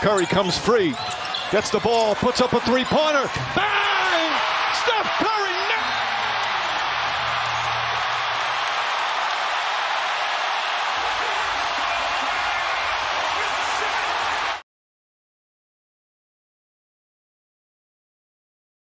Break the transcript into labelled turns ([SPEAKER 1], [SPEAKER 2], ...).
[SPEAKER 1] Curry comes free. Gets the ball, puts up a three-pointer. Bang!